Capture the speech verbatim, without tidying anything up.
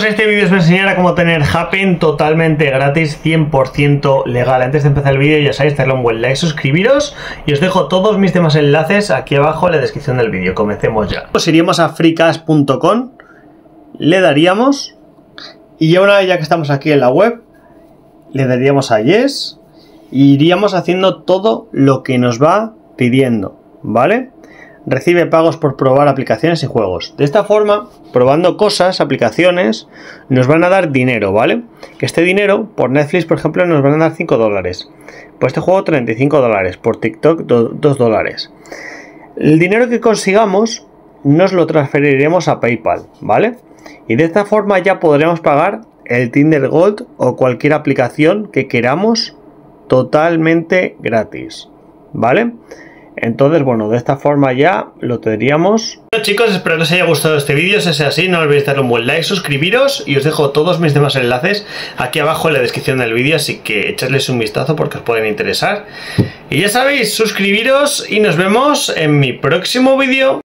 chicos, este vídeo os va a enseñar a cómo tener Happn totalmente gratis, cien por ciento legal. Antes de empezar el vídeo ya sabéis, darle un buen like, suscribiros y os dejo todos mis demás enlaces aquí abajo en la descripción del vídeo. Comencemos ya. Pues iríamos a freecash punto com, le daríamos y ya una vez ya que estamos aquí en la web, le daríamos a Yes y iríamos haciendo todo lo que nos va pidiendo, ¿vale? Recibe pagos por probar aplicaciones y juegos. De esta forma, probando cosas, aplicaciones, nos van a dar dinero, ¿vale? Que este dinero, por Netflix, por ejemplo, nos van a dar cinco dólares. Por este juego, treinta y cinco dólares. Por TikTok, dos dólares. El dinero que consigamos, nos lo transferiremos a PayPal, ¿vale? Y de esta forma ya podremos pagar el Tinder Gold o cualquier aplicación que queramos totalmente gratis, ¿vale? Entonces, bueno, de esta forma ya lo tendríamos. Bueno, chicos, espero que os haya gustado este vídeo. Si es así, no olvidéis darle un buen like, suscribiros y os dejo todos mis demás enlaces aquí abajo en la descripción del vídeo, así que echadles un vistazo porque os pueden interesar. Y ya sabéis, suscribiros y nos vemos en mi próximo vídeo.